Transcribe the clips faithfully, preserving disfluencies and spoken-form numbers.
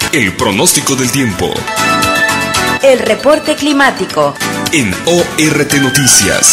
El pronóstico del tiempo. El reporte climático. En O R T Noticias.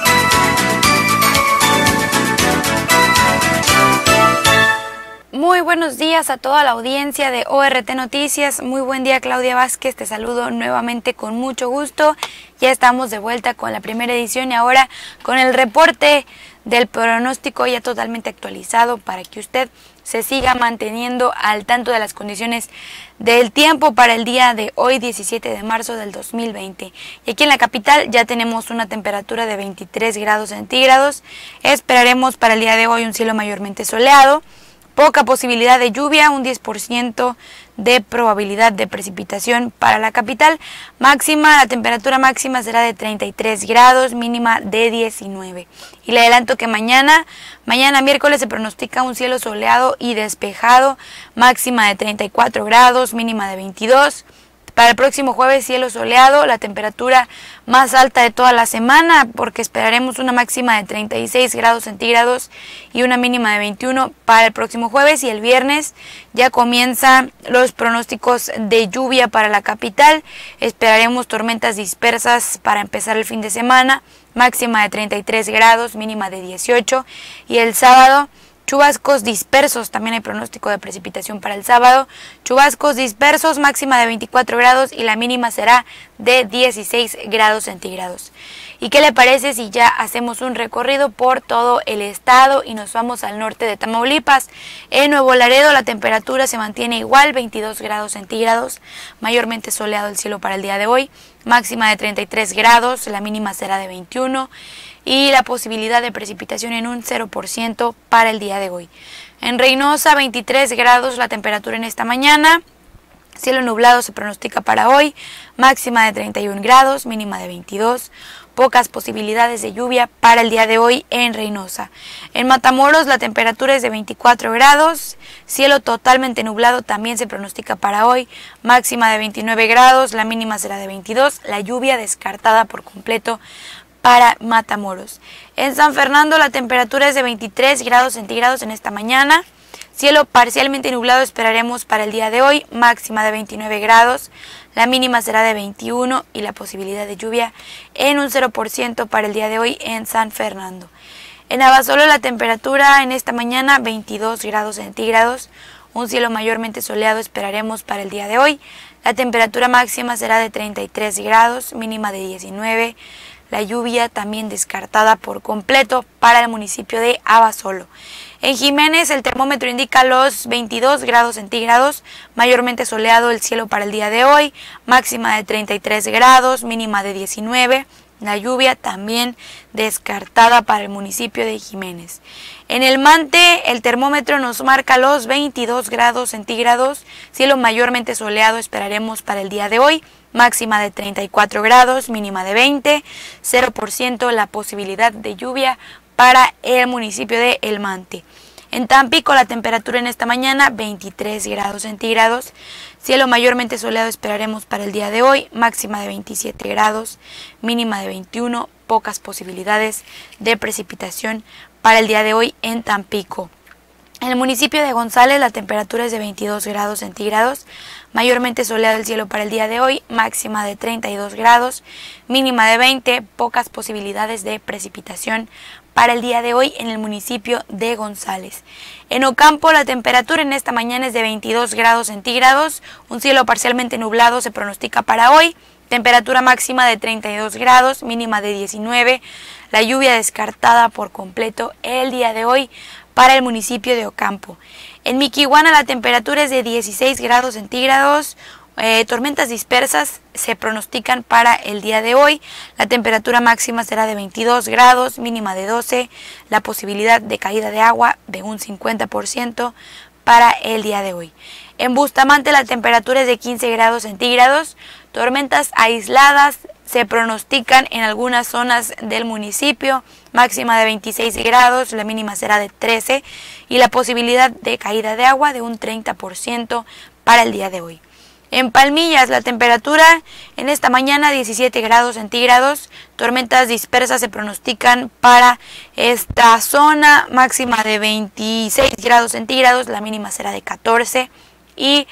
Muy buenos días a toda la audiencia de O R T Noticias. Muy buen día, Claudia Vázquez. Te saludo nuevamente con mucho gusto. Ya estamos de vuelta con la primera edición y ahora con el reporte del pronóstico ya totalmente actualizado para que usted se siga manteniendo al tanto de las condiciones del tiempo para el día de hoy, diecisiete de marzo del dos mil veinte. Y aquí en la capital ya tenemos una temperatura de veintitrés grados centígrados. Esperaremos para el día de hoy un cielo mayormente soleado. Poca posibilidad de lluvia, un diez por ciento de probabilidad de precipitación para la capital. Máxima, la temperatura máxima será de treinta y tres grados, mínima de diecinueve. Y le adelanto que mañana, mañana miércoles se pronostica un cielo soleado y despejado, máxima de treinta y cuatro grados, mínima de veintidós. Para el próximo jueves, cielo soleado, la temperatura más alta de toda la semana, porque esperaremos una máxima de treinta y seis grados centígrados y una mínima de veintiuno para el próximo jueves. Y el viernes ya comienzan los pronósticos de lluvia para la capital. Esperaremos tormentas dispersas para empezar el fin de semana, máxima de treinta y tres grados, mínima de dieciocho. Y el sábado, chubascos dispersos, también hay pronóstico de precipitación para el sábado. Chubascos dispersos, máxima de veinticuatro grados y la mínima será de dieciséis grados centígrados. ¿Y qué le parece si ya hacemos un recorrido por todo el estado y nos vamos al norte de Tamaulipas? En Nuevo Laredo la temperatura se mantiene igual, veintidós grados centígrados, mayormente soleado el cielo para el día de hoy, máxima de treinta y tres grados, la mínima será de veintiuno. Y la posibilidad de precipitación en un cero por ciento para el día de hoy. En Reynosa, veintitrés grados la temperatura en esta mañana. Cielo nublado se pronostica para hoy, máxima de treinta y un grados, mínima de veintidós. Pocas posibilidades de lluvia para el día de hoy en Reynosa. En Matamoros la temperatura es de veinticuatro grados, cielo totalmente nublado también se pronostica para hoy, máxima de veintinueve grados, la mínima será de veintidós. La lluvia descartada por completo para Matamoros. En San Fernando la temperatura es de veintitrés grados centígrados en esta mañana. Cielo parcialmente nublado esperaremos para el día de hoy, máxima de veintinueve grados. La mínima será de veintiuno y la posibilidad de lluvia en un cero por ciento para el día de hoy en San Fernando. En Abasolo la temperatura en esta mañana veintidós grados centígrados. Un cielo mayormente soleado esperaremos para el día de hoy. La temperatura máxima será de treinta y tres grados, mínima de diecinueve. La lluvia también descartada por completo para el municipio de Abasolo. En Jiménez el termómetro indica los veintidós grados centígrados, mayormente soleado el cielo para el día de hoy, máxima de treinta y tres grados, mínima de diecinueve. La lluvia también descartada para el municipio de Jiménez. En el Mante el termómetro nos marca los veintidós grados centígrados, cielo mayormente soleado esperaremos para el día de hoy, máxima de treinta y cuatro grados, mínima de veinte, cero por ciento la posibilidad de lluvia para el municipio de El Mante. En Tampico la temperatura en esta mañana veintitrés grados centígrados, cielo mayormente soleado esperaremos para el día de hoy, máxima de veintisiete grados, mínima de veintiuno, pocas posibilidades de precipitación para el día de hoy en Tampico. En el municipio de González la temperatura es de veintidós grados centígrados, mayormente soleado el cielo para el día de hoy, máxima de treinta y dos grados, mínima de veinte, pocas posibilidades de precipitación para el día de hoy en el municipio de González. En Ocampo la temperatura en esta mañana es de veintidós grados centígrados, un cielo parcialmente nublado se pronostica para hoy, temperatura máxima de treinta y dos grados, mínima de diecinueve, la lluvia descartada por completo el día de hoy para el municipio de Ocampo. En Miquihuana la temperatura es de dieciséis grados centígrados, eh, tormentas dispersas se pronostican para el día de hoy, la temperatura máxima será de veintidós grados, mínima de doce, la posibilidad de caída de agua de un cincuenta por ciento para el día de hoy. En Bustamante la temperatura es de quince grados centígrados, tormentas aisladas se pronostican en algunas zonas del municipio, máxima de veintiséis grados, la mínima será de trece y la posibilidad de caída de agua de un treinta por ciento para el día de hoy. En Palmillas la temperatura en esta mañana diecisiete grados centígrados, tormentas dispersas se pronostican para esta zona, máxima de veintiséis grados centígrados, la mínima será de catorce y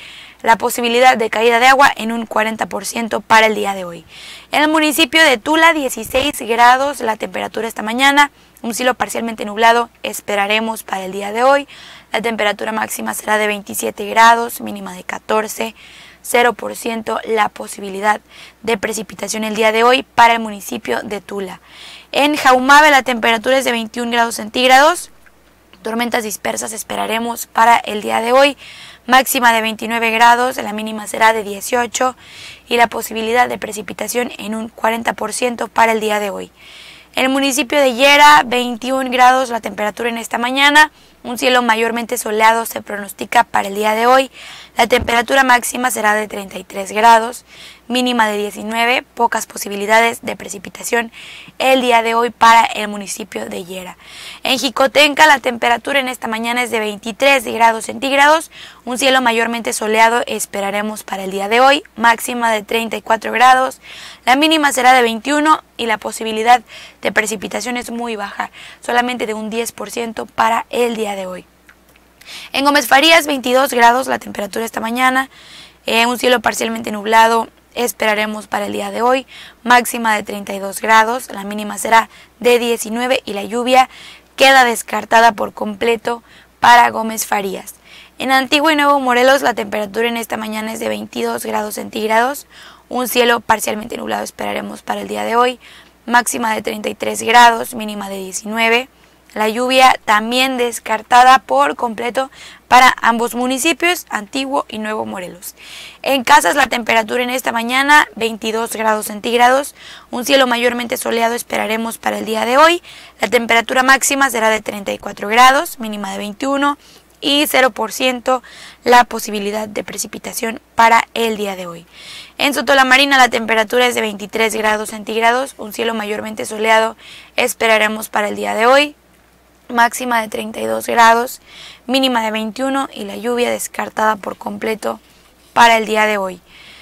la posibilidad de caída de agua en un cuarenta por ciento para el día de hoy. En el municipio de Tula, dieciséis grados la temperatura esta mañana, un cielo parcialmente nublado esperaremos para el día de hoy. La temperatura máxima será de veintisiete grados, mínima de catorce, cero por ciento la posibilidad de precipitación el día de hoy para el municipio de Tula. En Jaumabe la temperatura es de veintiún grados centígrados, tormentas dispersas esperaremos para el día de hoy, máxima de veintinueve grados, la mínima será de dieciocho y la posibilidad de precipitación en un cuarenta por ciento para el día de hoy. En el municipio de Yera, veintiún grados la temperatura en esta mañana, un cielo mayormente soleado se pronostica para el día de hoy. La temperatura máxima será de treinta y tres grados, mínima de diecinueve, pocas posibilidades de precipitación el día de hoy para el municipio de Yera. En Jicotenca la temperatura en esta mañana es de veintitrés grados centígrados, un cielo mayormente soleado esperaremos para el día de hoy, máxima de treinta y cuatro grados, la mínima será de veintiuno y la posibilidad de precipitación es muy baja, solamente de un diez por ciento para el día de hoy. En Gómez Farías, veintidós grados la temperatura esta mañana, eh, un cielo parcialmente nublado esperaremos para el día de hoy, máxima de treinta y dos grados, la mínima será de diecinueve y la lluvia queda descartada por completo para Gómez Farías. En Antigua y Nuevo Morelos la temperatura en esta mañana es de veintidós grados centígrados, un cielo parcialmente nublado esperaremos para el día de hoy, máxima de treinta y tres grados, mínima de diecinueve. La lluvia también descartada por completo para ambos municipios, Antiguo y Nuevo Morelos. En Casas la temperatura en esta mañana veintidós grados centígrados, un cielo mayormente soleado esperaremos para el día de hoy. La temperatura máxima será de treinta y cuatro grados, mínima de veintiuno y cero por ciento la posibilidad de precipitación para el día de hoy. En Soto la Marina la temperatura es de veintitrés grados centígrados, un cielo mayormente soleado esperaremos para el día de hoy. Máxima de treinta y dos grados, mínima de veintiuno y la lluvia descartada por completo para el día de hoy.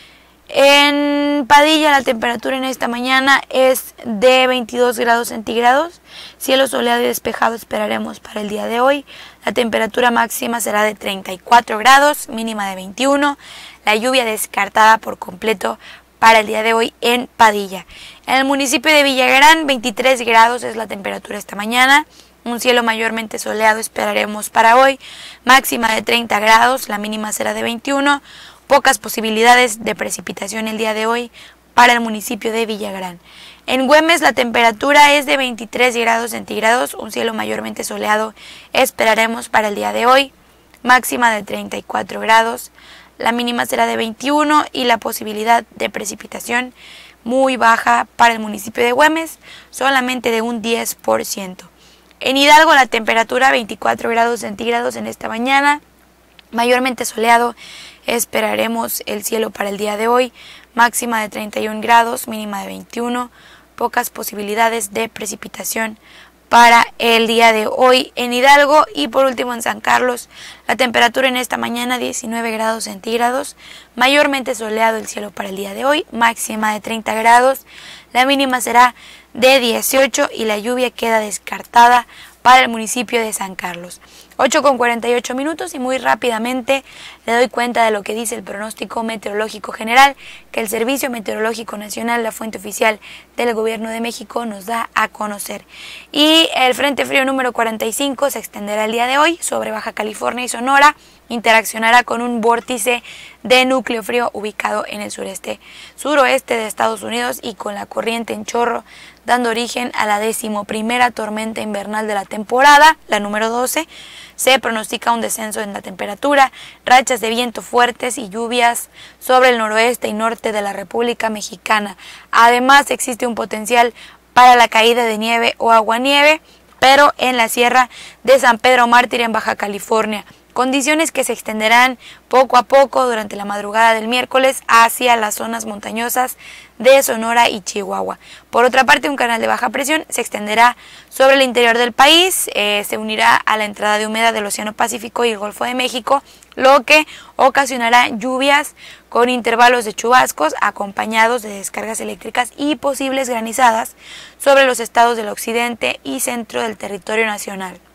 En Padilla la temperatura en esta mañana es de veintidós grados centígrados, cielo soleado y despejado esperaremos para el día de hoy. La temperatura máxima será de treinta y cuatro grados, mínima de veintiuno, la lluvia descartada por completo para el día de hoy en Padilla. En el municipio de Villagrán, veintitrés grados es la temperatura esta mañana. Un cielo mayormente soleado esperaremos para hoy, máxima de treinta grados, la mínima será de veintiuno, pocas posibilidades de precipitación el día de hoy para el municipio de Villagrán. En Güemes la temperatura es de veintitrés grados centígrados, un cielo mayormente soleado esperaremos para el día de hoy, máxima de treinta y cuatro grados, la mínima será de veintiuno y la posibilidad de precipitación muy baja para el municipio de Güemes, solamente de un diez por ciento. En Hidalgo la temperatura veinticuatro grados centígrados en esta mañana, mayormente soleado, esperaremos el cielo para el día de hoy, máxima de treinta y un grados, mínima de veintiuno, pocas posibilidades de precipitación para el día de hoy en Hidalgo. Y por último en San Carlos, la temperatura en esta mañana diecinueve grados centígrados, mayormente soleado el cielo para el día de hoy, máxima de treinta grados, la mínima será de dieciocho y la lluvia queda descartada para el municipio de San Carlos. ocho con cuarenta y ocho minutos y muy rápidamente le doy cuenta de lo que dice el pronóstico meteorológico general que el Servicio Meteorológico Nacional, la fuente oficial del Gobierno de México, nos da a conocer. Y el Frente Frío número cuarenta y cinco se extenderá el día de hoy sobre Baja California y Sonora, interaccionará con un vórtice de núcleo frío ubicado en el sureste, suroeste de Estados Unidos y con la corriente en chorro, dando origen a la decimoprimera tormenta invernal de la temporada, la número doce. Se pronostica un descenso en la temperatura, rachas de viento fuertes y lluvias sobre el noroeste y norte de la República Mexicana. Además, existe un potencial para la caída de nieve o aguanieve, pero en la sierra de San Pedro Mártir en Baja California. Condiciones que se extenderán poco a poco durante la madrugada del miércoles hacia las zonas montañosas de Sonora y Chihuahua. Por otra parte, un canal de baja presión se extenderá sobre el interior del país, eh, se unirá a la entrada de humedad del Océano Pacífico y el Golfo de México, lo que ocasionará lluvias con intervalos de chubascos acompañados de descargas eléctricas y posibles granizadas sobre los estados del occidente y centro del territorio nacional.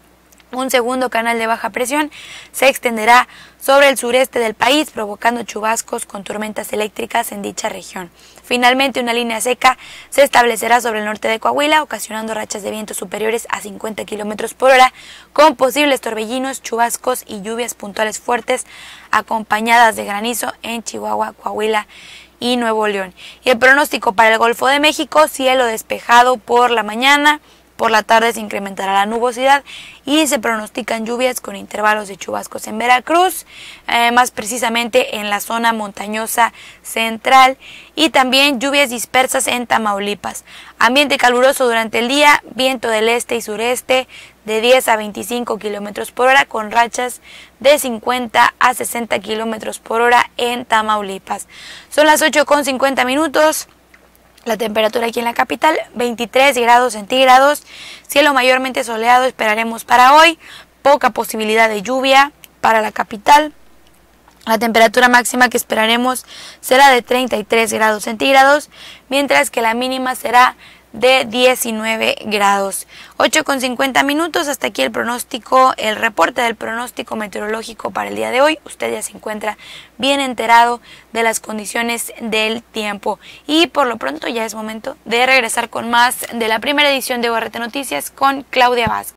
Un segundo canal de baja presión se extenderá sobre el sureste del país, provocando chubascos con tormentas eléctricas en dicha región. Finalmente, una línea seca se establecerá sobre el norte de Coahuila, ocasionando rachas de viento superiores a cincuenta kilómetros por hora, con posibles torbellinos, chubascos y lluvias puntuales fuertes, acompañadas de granizo en Chihuahua, Coahuila y Nuevo León. Y el pronóstico para el Golfo de México: cielo despejado por la mañana. Por la tarde se incrementará la nubosidad y se pronostican lluvias con intervalos de chubascos en Veracruz, eh, más precisamente en la zona montañosa central, y también lluvias dispersas en Tamaulipas. Ambiente caluroso durante el día, viento del este y sureste de diez a veinticinco kilómetros por hora, con rachas de cincuenta a sesenta kilómetros por hora en Tamaulipas. Son las ocho con cincuenta minutos. La temperatura aquí en la capital, veintitrés grados centígrados, cielo mayormente soleado esperaremos para hoy, poca posibilidad de lluvia para la capital. La temperatura máxima que esperaremos será de treinta y tres grados centígrados, mientras que la mínima será de diecinueve grados. ocho con cincuenta minutos, hasta aquí el pronóstico, el reporte del pronóstico meteorológico para el día de hoy. Usted ya se encuentra bien enterado de las condiciones del tiempo. Y por lo pronto ya es momento de regresar con más de la primera edición de O R T Noticias con Claudia Vázquez.